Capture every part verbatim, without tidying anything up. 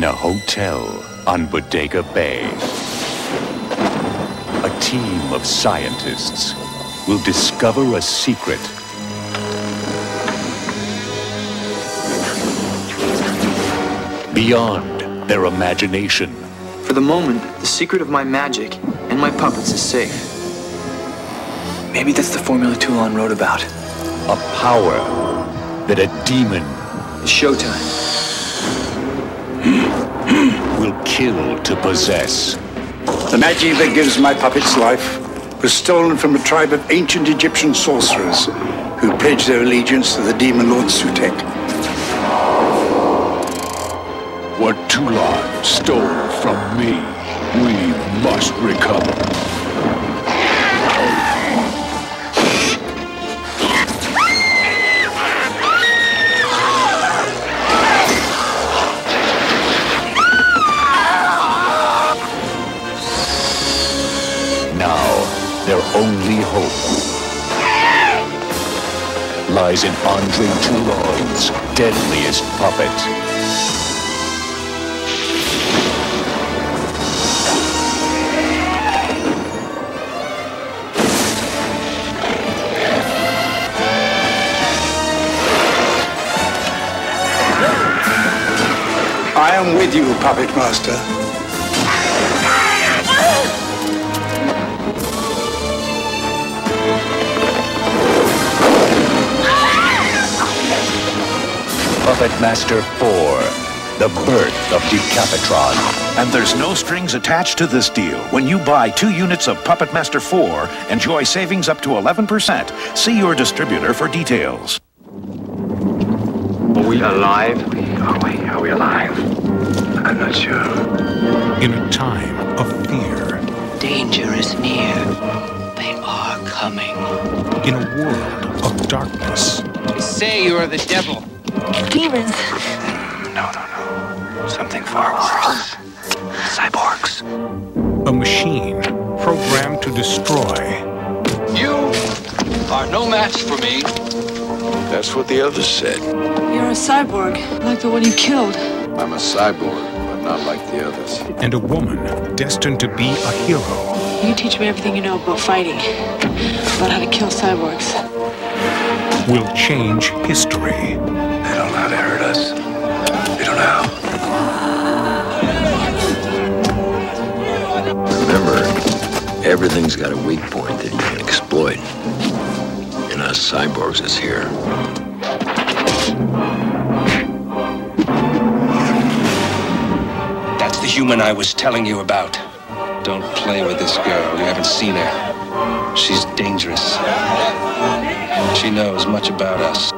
In a hotel on Bodega Bay, a team of scientists will discover a secret beyond their imagination. For the moment, the secret of my magic and my puppets is safe. Maybe that's the formula Toulon wrote about. A power that a demon... It's showtime. will kill to possess. The magic that gives my puppets life was stolen from a tribe of ancient Egyptian sorcerers who pledged their allegiance to the demon lord Sutek. What Toulon stole from me, we must recover. Their only hope lies in Andre Toulon's deadliest puppet. I am with you, Puppet Master. Puppet Master four, the birth of Decapitron. And there's no strings attached to this deal. When you buy two units of Puppet Master four, enjoy savings up to eleven percent. See your distributor for details. Are we alive? Are we? Are we alive? I'm not sure. In a time of fear. Danger is near. They are coming. In a world of darkness. They say you are the devil. Demons. No, no, no. Something far worse. Cyborgs. A machine programmed to destroy. You are no match for me. That's what the others said. You're a cyborg, like the one you killed. I'm a cyborg, but not like the others. And a woman destined to be a hero. You teach me everything you know about fighting, about how to kill cyborgs. Will change history. They don't know how to hurt us. They don't know how. Remember, everything's got a weak point that you can exploit. And us cyborgs is here. That's the human I was telling you about. Don't play with this girl. You haven't seen her. She's dangerous. She knows much about us.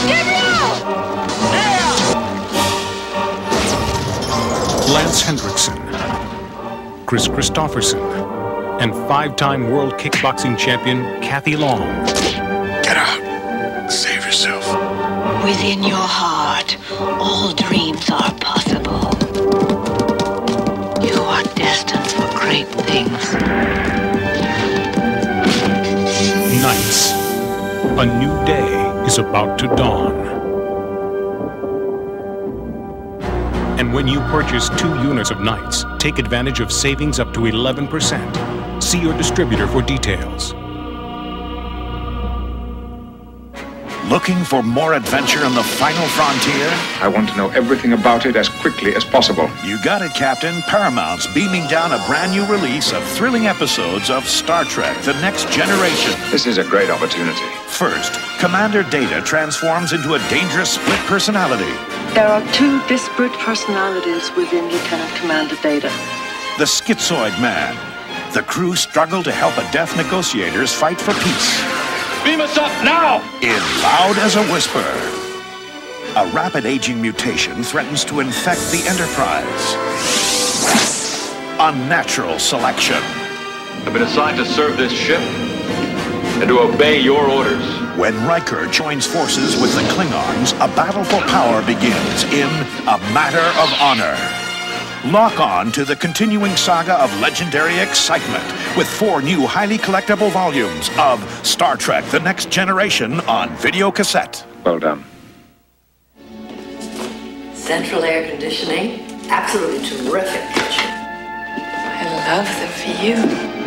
Lance Hendrickson, Chris Christopherson, and five-time world kickboxing champion Kathy Long. Get out. Save yourself. Within your heart, all dreams are possible. You are destined for great things. Nights. A new day is about to dawn. And when you purchase two units of Nights, take advantage of savings up to eleven percent. See your distributor for details. Looking for more adventure in the final frontier? I want to know everything about it as quickly as possible. You got it, Captain. Paramount's beaming down a brand new release of thrilling episodes of Star Trek: The Next Generation. This is a great opportunity. First, Commander Data transforms into a dangerous split personality. There are two disparate personalities within Lieutenant Commander Data. The Schizoid Man. The crew struggle to help a deaf negotiators fight for peace. Beam us up now! In Loud as a Whisper. A rapid aging mutation threatens to infect the Enterprise. Unnatural selection. I've been assigned to serve this ship and to obey your orders. When Riker joins forces with the Klingons, a battle for power begins in A Matter of Honor. Lock on to the continuing saga of legendary excitement with four new highly collectible volumes of Star Trek: The Next Generation on video cassette. Well done. Central air conditioning, Absolutely terrific kitchen. I love the view.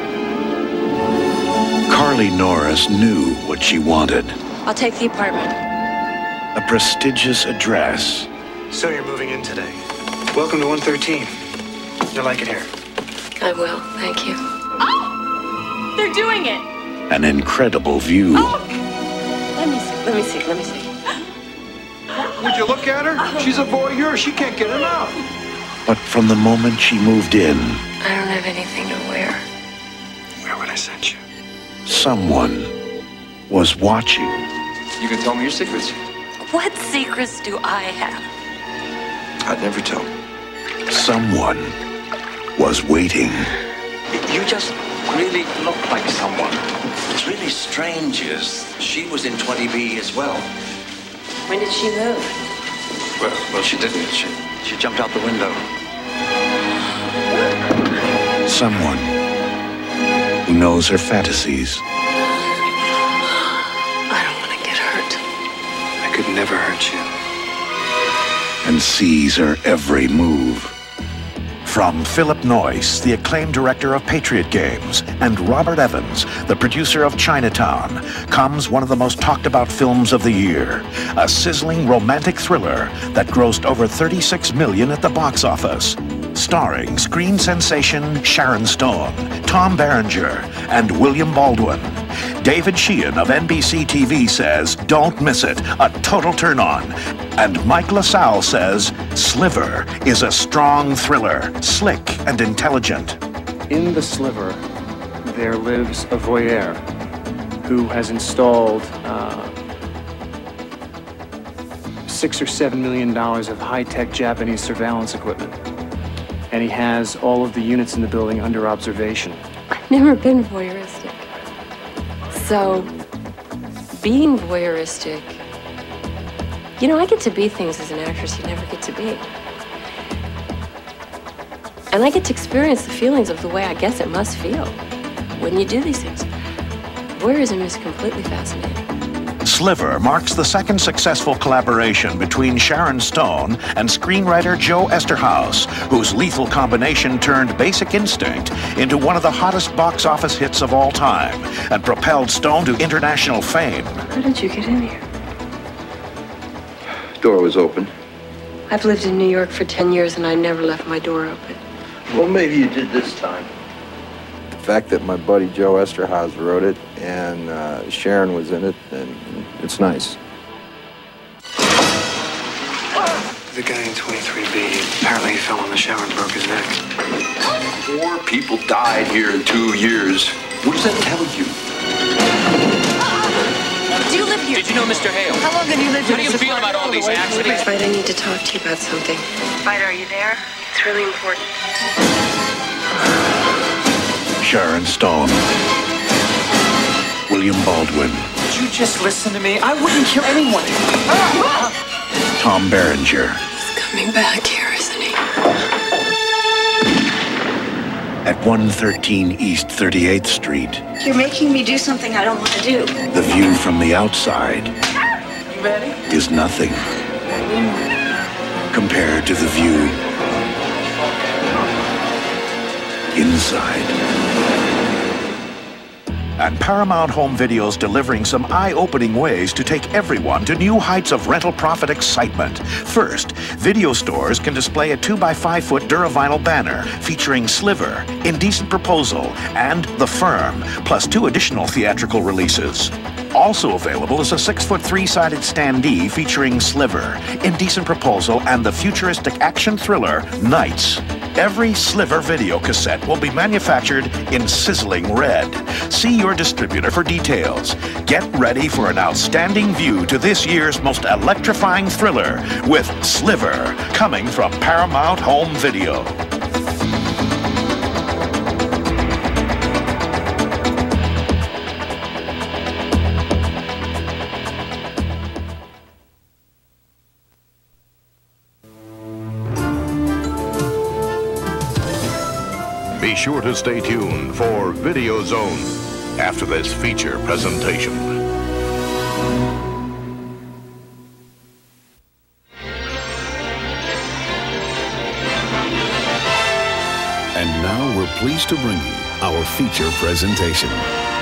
Carly Norris knew what she wanted. I'll take the apartment. A prestigious address. So you're moving in today. Welcome to one thirteen. You'll like it here. I will, thank you. Oh! They're doing it! An incredible view. Oh! Let me see, let me see, let me see. Would you look at her? She's a voyeur. She can't get enough. But from the moment she moved in, I don't have anything to wear. Where would I send you? someone was watching. You can tell me your secrets. What secrets do I have? I'd never tell. Someone was waiting. You just really look like someone. What's really strange is she was in twenty B as well. When did she move? Well, well, she didn't. She, she jumped out the window. Someone who knows her fantasies. I don't want to get hurt. I could never hurt you. And sees her every move. From Philip Noyce, the acclaimed director of Patriot Games, and Robert Evans, the producer of Chinatown, comes one of the most talked about films of the year, a sizzling romantic thriller that grossed over thirty-six million dollars at the box office. Starring screen sensation Sharon Stone, Tom Berenger, and William Baldwin. David Sheehan of N B C T V says, don't miss it, a total turn-on. And Mike LaSalle says, Sliver is a strong thriller, slick and intelligent. In the Sliver, there lives a voyeur who has installed uh, six or seven million dollars of high-tech Japanese surveillance equipment. And he has all of the units in the building under observation. I've never been voyeuristic. So, being voyeuristic, you know, I get to be things as an actress you never get to be. And I get to experience the feelings of the way I guess it must feel when you do these things. Voyeurism is completely fascinating. Sliver marks the second successful collaboration between Sharon Stone and screenwriter Joe Esterhaus, whose lethal combination turned Basic Instinct into one of the hottest box office hits of all time and propelled Stone to international fame. How did you get in here? Door was open. I've lived in New York for ten years and I never left my door open. Well, maybe you did this time. The fact that my buddy Joe Esterhaus wrote it and uh, Sharon was in it, and it's nice. The guy in twenty-three B, apparently he fell in the shower and broke his neck. Four people died here in two years. What does that tell you? Do you live here? Did you know Mister Hale? How long have you lived here? How do you feel about all these accidents? Fight, I need to talk to you about something. Fight, are you there? It's really important. Sharon Stone. William Baldwin. Would you just listen to me? I wouldn't kill anyone. Tom Berenger. He's coming back here, isn't he? At one thirteen East thirty-eighth Street, You're making me do something I don't want to do. the view from the outside You ready? is nothing compared to the view inside. And Paramount Home Video's delivering some eye-opening ways to take everyone to new heights of rental profit excitement. First, video stores can display a two by five foot Duravinyl banner featuring Sliver, Indecent Proposal, and The Firm, plus two additional theatrical releases. Also available is a six foot three-sided standee featuring Sliver, Indecent Proposal, and the futuristic action thriller Nights. Every Sliver video cassette will be manufactured in sizzling red. See your distributor for details. Get ready for an outstanding view to this year's most electrifying thriller with Sliver, coming from Paramount Home Video. Be sure to stay tuned for Videozone after this feature presentation. pleased to bring you our feature presentation.